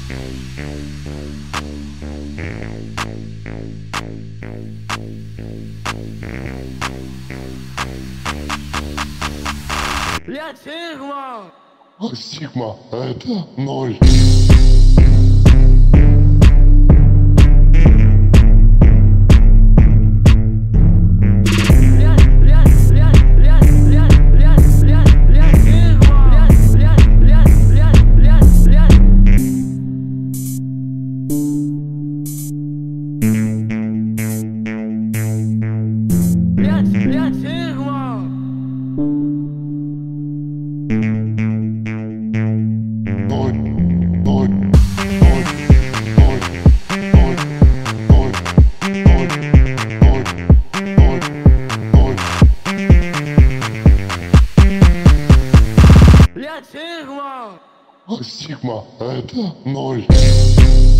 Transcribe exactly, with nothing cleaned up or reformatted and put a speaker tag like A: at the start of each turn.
A: Блядь, Сигма!
B: А Сигма — это ноль.
A: Блядь, блядь, Сигма!
B: Ноль, ноль, ноль, ноль, ноль, ноль, ноль, ноль, ноль, ноль.
A: Блядь, Сигма!
B: А Сигма — это ноль.